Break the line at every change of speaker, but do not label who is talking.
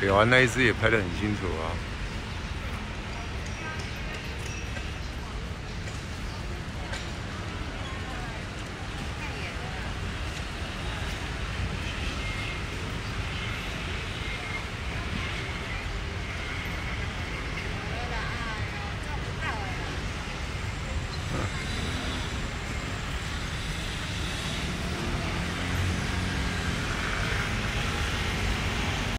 有啊，那一只也拍得很清楚啊。